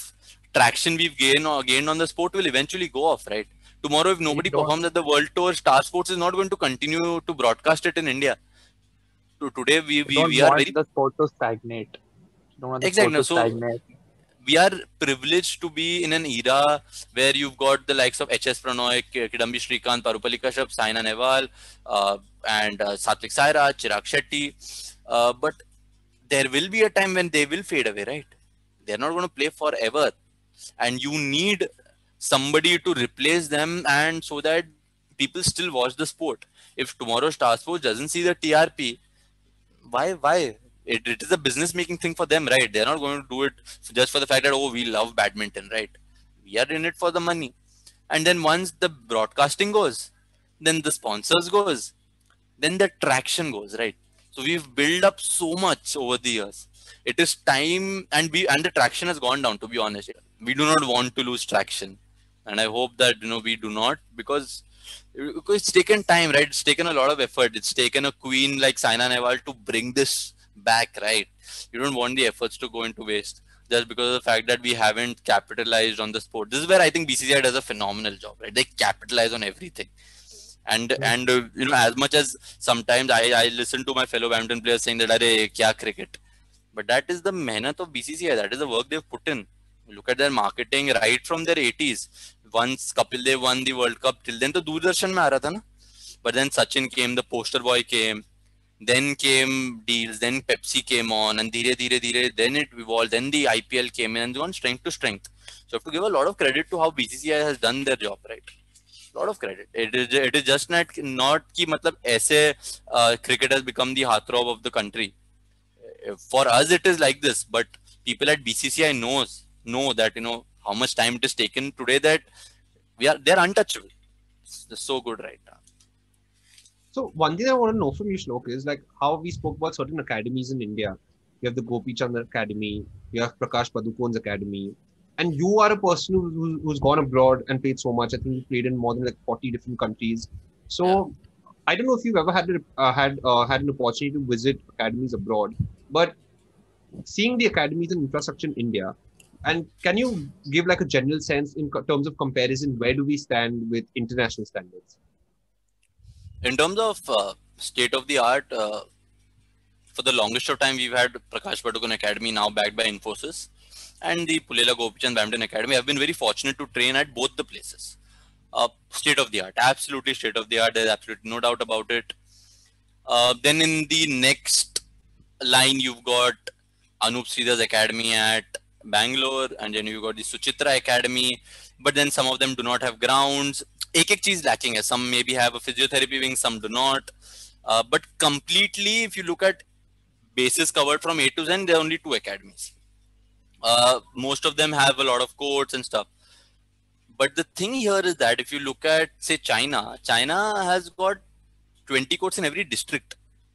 traction we've gained or gained on the sport will eventually go off, right? Tomorrow, if nobody performs at the World Tour, Star Sports is not going to continue to broadcast it in India. To today, we we, don't we are want very the sport to stagnate. You don't want the exactly. sport to So stagnate. we are privileged to be in an era where you've got the likes of H S Pranoy, Kidambi Srikanth, Parupalli Kashyap, Saina Nehwal, uh, and uh, Satvik Sairaj, Chirag Shetty. Uh, but there will be a time when they will fade away, right? They're not going to play forever. And you need somebody to replace them, and so that people still watch the sport. If tomorrow Star Sports doesn't see the T R P, why why it, it is a business making thing for them, right? They're not going to do it just for the fact that, oh, we love badminton, right? We are in it for the money. And then once the broadcasting goes, then the sponsors goes, then the traction goes, right? So we've built up so much over the years. It is time, and we and the traction has gone down, to be honest. We do not want to lose traction, and I hope that, you know, we do not, because because it's taken time, right? It's taken a lot of effort. It's taken a queen like Saina Nehwal to bring this back, right? You don't want the efforts to go into waste just because of the fact that we haven't capitalized on the sport. This is where I think B C C I does a phenomenal job, right? They capitalize on everything. And mm. and uh, you know, as much as sometimes I, I listen to my fellow badminton players saying that, "Arey, kya cricket?" But that is the mehnat of B C C I. That is the work they've put in. Look at their marketing right from their eighties. Once Kapil Dev won the World Cup, till then to Doordarshan mein aa raha tha na. But then Sachin came, the poster boy came, then came deals, then Pepsi came on, and dheere dheere dheere, then it evolved, then the I P L came in, and gone strength to strength. So I have to give a lot of credit to how B C C I has done their job, right? Lot of credit. It is it is just not not ki matlab aise uh, cricket has become the heartthrob of the country. For us, it is like this, but people at B C C I knows know that, you know, how much time it is taken today, that we are they're untouchable. It's so good right now. So one thing I want to know from you, Shlok, is like how we spoke about certain academies in India. You have the Gopi Chand Academy, you have Prakash Padukone's academy, and you are a person who, who's gone abroad and played so much. I think you played in more than like forty different countries. So yeah. I don't know if you've ever had uh, had uh, had an opportunity to visit academies abroad, but seeing the academies and infrastructure in India, and can you give like a general sense in terms of comparison, where do we stand with international standards? In terms of uh, state of the art, uh, for the longest of time, we've had Prakash Padukone Academy, now backed by Infosys, and the Pulela Gopi Chand Badminton Academy. I've been very fortunate to train at both the places. Uh, state of the art, absolutely state of the art. There's absolutely no doubt about it. Uh, then in the next line, you've got Anup Sridhar's Academy at Bangalore, and then you've got the Suchitra Academy. But then some of them do not have grounds. Ek ek cheez lacking hai. Some maybe have a physiotherapy wing, some do not. Uh, but completely, if you look at bases covered from A to Z, there are only two academies. Uh, most of them have a lot of courts and stuff. But the thing here is that if you look at, say, China, China has got twenty courts in every district.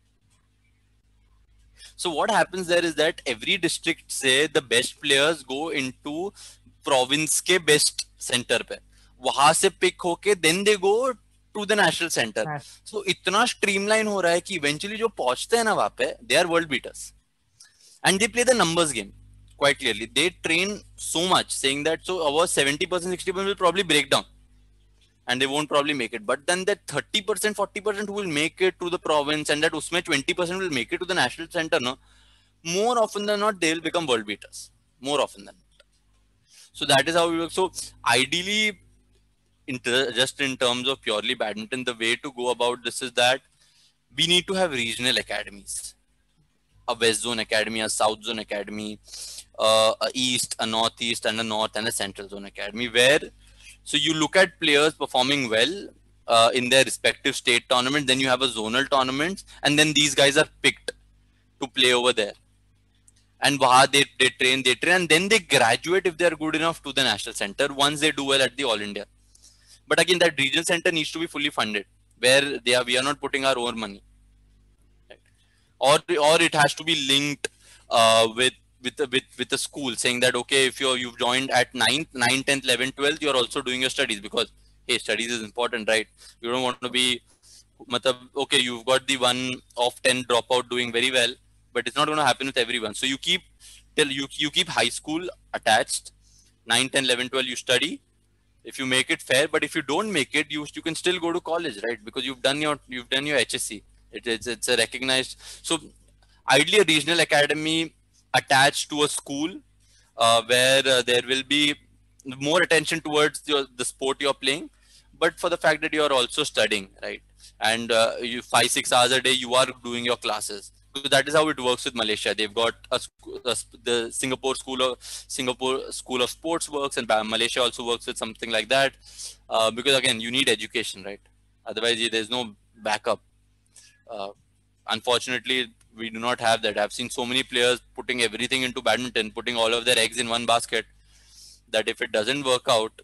So what happens there is that every district, say, the best players go into province ke best center pe. Wahan se pick hoke, then they go to the national center. Nice. So itna streamline ho raha hai ki eventually jo pahunchte hain na wahan pe, they are world beaters. And they play the numbers game. Quite clearly, they train so much, saying that so our seventy percent, sixty percent will probably break down and they won't probably make it. But then that thirty percent, forty percent who will make it to the province, and that usme twenty percent will make it to the national center, no? More often than not, they will become world beaters. More often than not. So that is how we work. So ideally, in just in terms of purely badminton, the way to go about this is that we need to have regional academies. A West Zone Academy, a South Zone Academy, uh, a East, a Northeast, and a North and a Central Zone Academy, where so you look at players performing well uh, in their respective state tournament, then you have a zonal tournament, and then these guys are picked to play over there. And waha they, they train, they train, and then they graduate if they are good enough to the national center once they do well at the All India. But again, that regional center needs to be fully funded, where they are, we are not putting our own money. Or, or it has to be linked uh, with with a, with with a school, saying that okay, if you're you've joined at ninth, ninth, tenth, eleventh, twelfth, you're also doing your studies, because hey, studies is important, right? You don't want to be, matlab, okay, you've got the one of ten dropout doing very well, but it's not going to happen with everyone. So you keep till you you keep high school attached, nine, ten, eleven, twelve, you study. If you make it, fair, but if you don't make it, you you can still go to college, right? Because you've done your you've done your H S C. It, it's it's a recognized. So ideally, a regional academy attached to a school uh, where uh, there will be more attention towards your, the sport you're playing, but for the fact that you are also studying, right? And uh, you five six hours a day you are doing your classes. So that is how it works with Malaysia. They've got a, a, the Singapore School of Singapore School of Sports works, and Malaysia also works with something like that. Uh, because again, you need education, right? Otherwise, there's no backup. Uh, unfortunately, we do not have that. I've seen so many players putting everything into badminton, putting all of their eggs in one basket, that if it doesn't work out,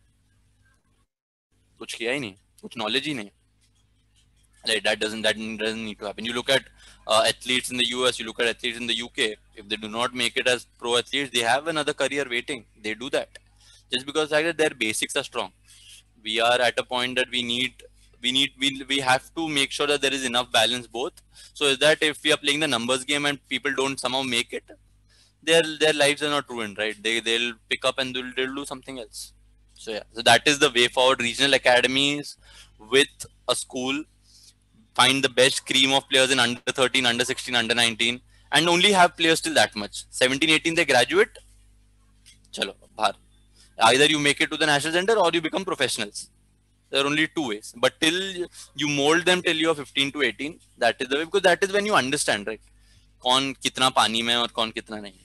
कुछ किया ही नहीं, कुछ knowledge ही नहीं. Right, that doesn't that doesn't need to happen. You look at uh, athletes in the U S, you look at athletes in the U K. If they do not make it as pro athletes, they have another career waiting. They do that just because like, their basics are strong. We are at a point that we need we need we we have to make sure that there is enough balance both. So is that if we are playing the numbers game and people don't somehow make it, their their lives are not ruined, right? They they'll pick up and they'll, they'll do something else. So yeah, so that is the way forward. Regional academies with a school. Find the best cream of players in under thirteen, under sixteen, under nineteen, and only have players till that much. seventeen, eighteen, they graduate. Chalo, bahar. Either you make it to the national center or you become professionals. There are only two ways. But till you mold them till you are fifteen to eighteen, that is the way, because that is when you understand, right? Kaun kitna pani mein aur kaun kitna nahi.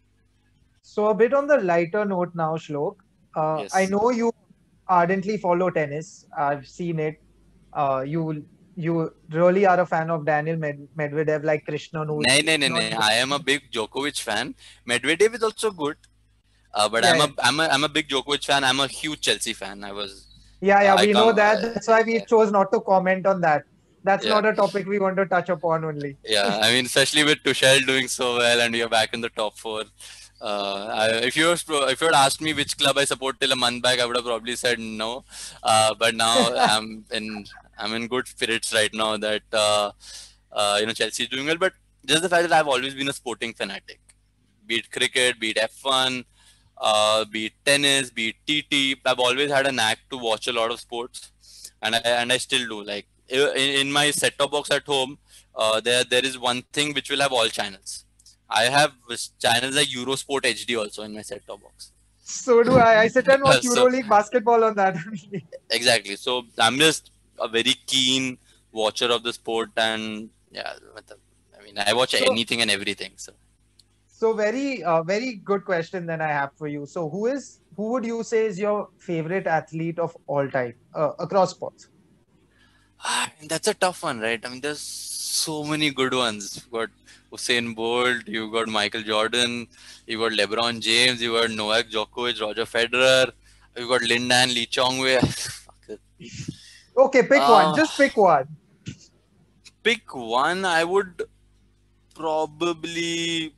So a bit on the lighter note now, Shlok. Uh, Yes. I know you ardently follow tennis. I've seen it. Uh, you you really are a fan of Daniel Med- Medvedev, like Krishna. No, no, no, no. I am a big Djokovic fan. Medvedev is also good, uh, but yeah, I'm a I'm a I'm a big Djokovic fan. I'm a huge Chelsea fan. I was. Yeah, yeah, uh, we I know come, that. That's why we yeah. chose not to comment on that. That's Yeah. not a topic we want to touch upon only. Yeah, I mean, especially with Tuchel doing so well, and we are back in the top four. Uh, I, if you if you had asked me which club I support till a month back, I would have probably said no. Uh, but now I'm in I'm in good spirits right now that uh, uh, you know Chelsea is doing well. But just the fact that I've always been a sporting fanatic, be it cricket, be it F one, uh, be it tennis, be it T T. I've always had a knack to watch a lot of sports, and I and I still do. Like in, in my set-top box at home, uh, there there is one thing which will have all channels. I have channels like Eurosport H D also in my set-top box. So do I. I sit and watch So- EuroLeague basketball on that. Exactly. So I'm just a very keen watcher of the sport, and yeah, I mean, I watch So- anything and everything. So So very, uh, very good question then I have for you. So who is, who would you say is your favorite athlete of all time uh, across sports? and that's a tough one, right? I mean, there's so many good ones. You've got Usain Bolt, you've got Michael Jordan, you've got LeBron James, you've got Novak Djokovic, Roger Federer, you've got Lindan Lee Chongwei. Fuck it. Okay, pick Uh, one. Just pick one. Pick one, I would probably,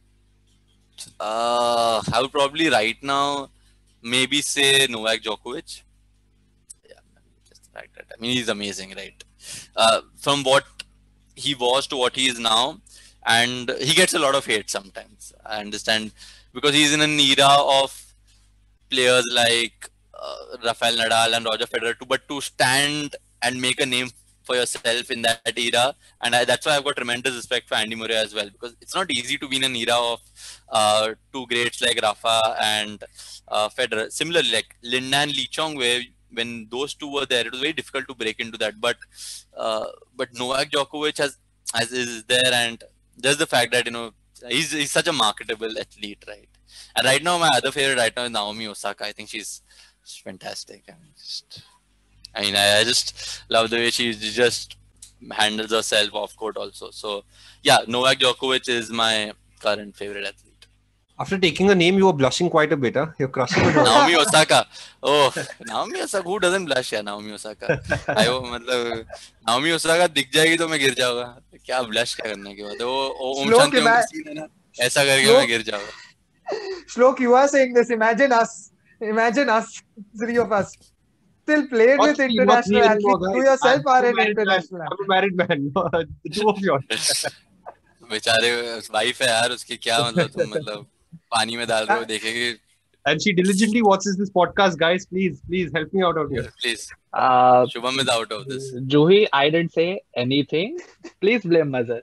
uh, I would probably right now maybe say Novak Djokovic. Yeah, just like that. I mean, he's amazing, right? Uh, from what he was to what he is now, and he gets a lot of hate sometimes. I understand because he's in an era of players like uh, Rafael Nadal and Roger Federer, too, but to stand and make a name for yourself in that era, and I, that's why I've got tremendous respect for Andy Murray as well, because it's not easy to be in an era of uh, two greats like Rafa and uh, Federer. Similarly, like Lindan Lee Chongwei, when those two were there, it was very difficult to break into that. But uh, but Novak Djokovic has, has is there, and just the fact that you know he's he's such a marketable athlete, right? And right now, my other favorite right now is Naomi Osaka. I think she's, she's fantastic. I mean, just, I mean, I, I just love the way she just handles herself off court also. So yeah, Novak Djokovic is my current favorite athlete. After taking a name, you were blushing quite a bit. Huh? You're crushing it. Naomi Osaka. Oh, Naomi Osaka. Who doesn't blush? Yeah, Naomi Osaka. I मतलब Naomi Osaka दिख जाएगी तो मैं गिर जाऊंगा. क्या blush क्या करने के बाद? वो ओम Shlok, शांति ओम ima- का scene है ना. ऐसा करके Shlok- मैं गिर जाऊंगा. Shlok, you are saying this. Imagine us. Imagine us, three of us. Still played Not with me, not me international anymore, athletes. guys. You yourself I'm are a an married man. international I'm athlete. a married man. The two of you. बेचारे wife है यार उसकी क्या मतलब तुम मतलब पानी में डाल रहे हो देखेगी And she diligently watches this podcast, guys. Please, please help me out out here. Please, Uh, Shubham is out of this. Juhi, I didn't say anything. Please blame Mazhar.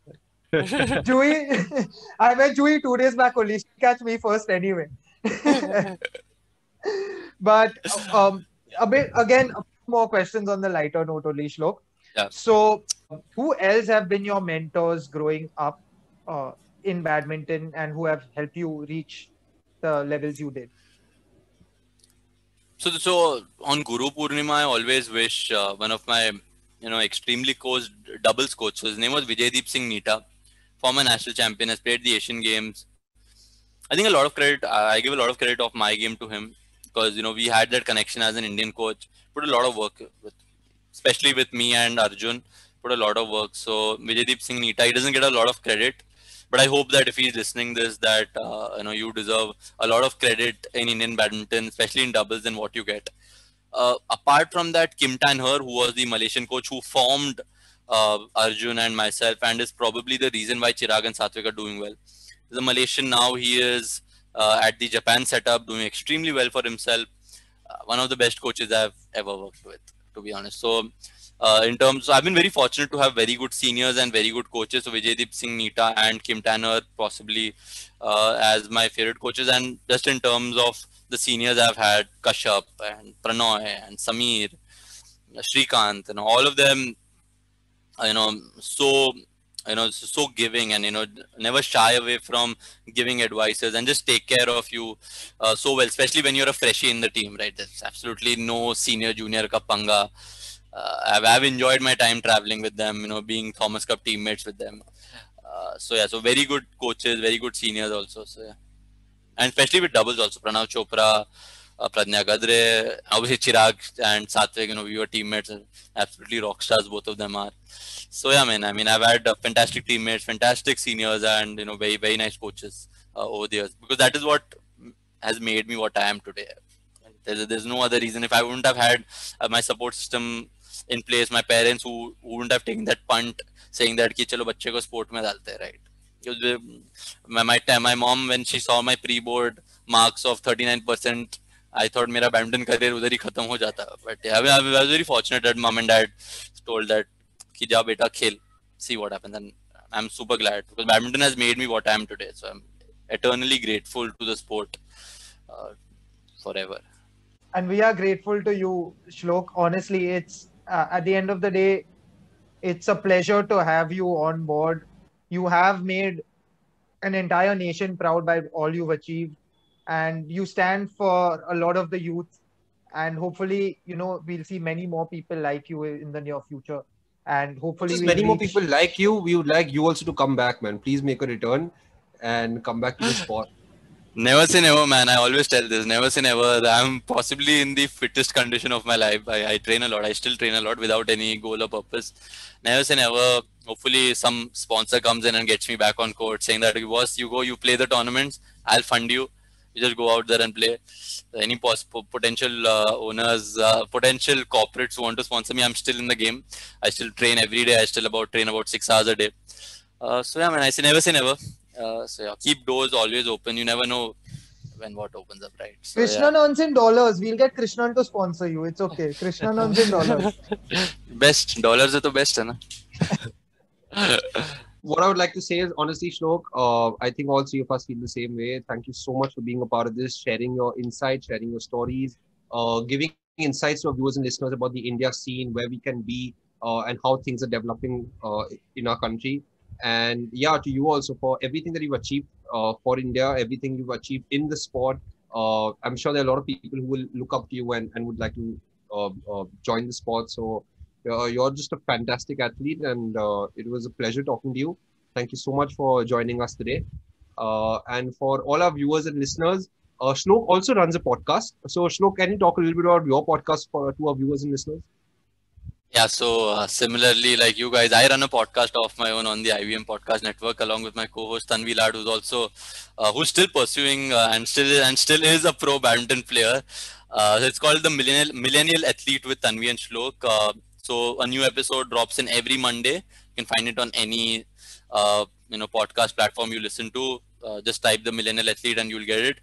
Juhi, I met Juhi two days back only. She catch me first anyway. But um, a bit again, a few more questions on the lighter note only, Shlok. Yeah. So, who else have been your mentors growing up uh, in badminton, and who have helped you reach the levels you did? So, so on Guru Purnima, I always wish uh, one of my, you know, extremely coached doubles coach. So his name was Vijaydeep Singh Neeta, former national champion, has played the Asian Games. I think a lot of credit, I give a lot of credit of my game to him because, you know, we had that connection as an Indian coach, put a lot of work with, especially with me and Arjun, put a lot of work. So Vijaydeep Singh Neeta, he doesn't get a lot of credit, but I hope that if he's listening this, that, uh, you know, you deserve a lot of credit in Indian badminton, especially in doubles than what you get. Uh, apart from that, Kim Tan Her, who was the Malaysian coach who formed uh, Arjun and myself, and is probably the reason why Chirag and Satvik are doing well. He's a Malaysian now. He is uh, at the Japan setup, doing extremely well for himself. Uh, one of the best coaches I've ever worked with, to be honest. So, uh, in terms, so I've been very fortunate to have very good seniors and very good coaches. So Vijaydeep Singh Neeta and Kim Tan Her possibly uh, as my favorite coaches. And just in terms of the seniors, I've had Kashyap and Pranoy and Samir, Shrikant, and all of them, you know, so, you know, so giving and, you know, never shy away from giving advices and just take care of you uh, so well, especially when you're a freshie in the team, right? There's absolutely no senior junior ka panga. Uh, I've, I've enjoyed my time traveling with them, you know, being Thomas Cup teammates with them. Uh, so yeah, so very good coaches, very good seniors also. So yeah, and especially with doubles also, Pranav Chopra, uh, Pradnya Gadre, obviously Chirag and Satvik, you know, we were teammates, absolutely rock stars, both of them are. So yeah, man, I mean, I've had uh, fantastic teammates, fantastic seniors, and, you know, very, very nice coaches uh, over the years, because that is what has made me what I am today. There's, there's no other reason. If I wouldn't have had uh, my support system in place, my parents who, who wouldn't have taken that punt saying that ki chalo bachche ko sport mein dalte hai, right? Because my, my, my mom, when she saw my pre-board marks of thirty-nine percent, I thought mera badminton career udhar hi khatam ho jata. But yeah, I was very fortunate that mom and dad told that ki ja beta khel, see what happens. And I'm super glad because badminton has made me what I am today. So I'm eternally grateful to the sport uh, forever. And we are grateful to you, Shlok. Honestly, it's uh, at the end of the day, it's a pleasure to have you on board. You have made an entire nation proud by all you've achieved, and you stand for a lot of the youth. And hopefully, you know, we'll see many more people like you in the near future. And hopefully, Just we'll many more reach- people like you. We would like you also to come back, man. Please make a return and come back to the sport. Never say never, man. I always tell this. Never say never. I'm possibly in the fittest condition of my life. I, I train a lot. I still train a lot without any goal or purpose. Never say never. Hopefully some sponsor comes in and gets me back on court saying that, boss, you go, you play the tournaments. I'll fund you. You just go out there and play. Any pos- potential uh, owners, uh, potential corporates who want to sponsor me, I'm still in the game. I still train every day. I still about train about six hours a day. Uh, so yeah, man, I say never say never. Uh, so yeah, keep doors always open. You never know when what opens up, right? So, Krishnan yeah. earns in dollars. We'll get Krishnan to sponsor you. It's okay. Krishnan earns in dollars. Best dollars are the best, hai na? What I would like to say is, honestly, Shlok, uh, I think all three of us feel the same way. Thank you so much for being a part of this, sharing your insights, sharing your stories, uh, giving insights to our viewers and listeners about the India scene, where we can be, uh, and how things are developing uh, in our country. And yeah, to you also for everything that you've achieved uh, for India, everything you've achieved in the sport. Uh, I'm sure there are a lot of people who will look up to you and, and would like to uh, uh, join the sport. So uh, you're just a fantastic athlete, and uh, it was a pleasure talking to you. Thank you so much for joining us today. Uh, and for all our viewers and listeners, uh, Shlok also runs a podcast. So Shlok, can you talk a little bit about your podcast for to our viewers and listeners? Yeah, so uh, similarly, like you guys, I run a podcast of my own on the I V M Podcast Network along with my co-host Tanvi Lad, who's also uh, who's still pursuing uh, and still and still is a pro badminton player. Uh, it's called the Millennial Millennial Athlete with Tanvi and Shlok. Uh, so a new episode drops in every Monday. You can find it on any uh, you know podcast platform you listen to. Uh, just type the Millennial Athlete and you'll get it.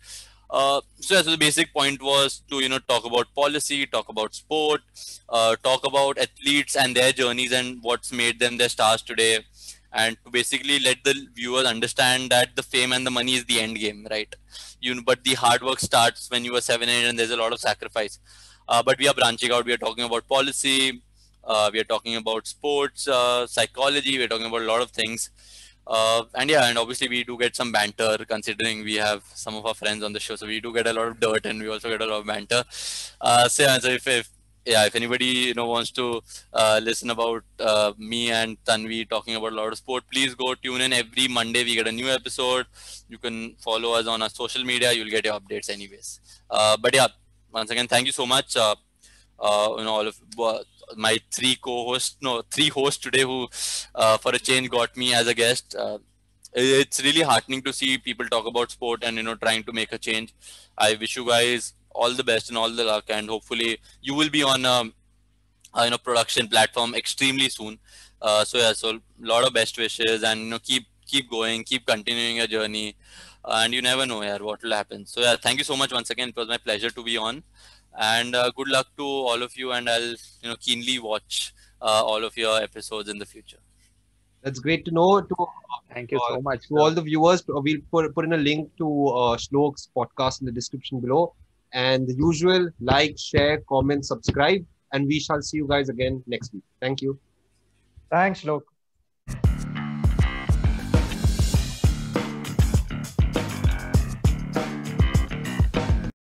Uh, so, yeah, so the basic point was to, you know, talk about policy, talk about sport, uh, talk about athletes and their journeys and what's made them their stars today, and to basically let the viewers understand that the fame and the money is the end game, right? You know, but the hard work starts when you are seven, eight, and there's a lot of sacrifice. Uh, but we are branching out. We are talking about policy. Uh, we are talking about sports, uh, psychology. We are talking about a lot of things. Uh, and yeah, and obviously we do get some banter considering we have some of our friends on the show. So we do get a lot of dirt and we also get a lot of banter. Uh, so, yeah, so if, if yeah, if anybody you know wants to uh, listen about uh, me and Tanvi talking about a lot of sport, please go tune in every Monday. We get a new episode. You can follow us on our social media. You'll get your updates anyways. Uh, but yeah, once again, thank you so much. Uh, uh, you know, all of uh, my three co-hosts, no, three hosts today who, uh, for a change, got me as a guest. Uh, it's really heartening to see people talk about sport and, you know, trying to make a change. I wish you guys all the best and all the luck, and hopefully you will be on a, a you know, production platform extremely soon. Uh, so yeah, so a lot of best wishes, and, you know, keep keep going, keep continuing your journey, and you never know, yeah, what will happen. So yeah, thank you so much once again. It was my pleasure to be on, and uh, good luck to all of you. And I'll, you know, keenly watch uh, all of your episodes in the future. That's great to know. To Thank you uh, so much. to all the viewers, uh, we'll put, put in a link to uh, Shlok's podcast in the description below. And the usual, like, share, comment, subscribe, and we shall see you guys again next week. Thank you. Thanks, Shlok.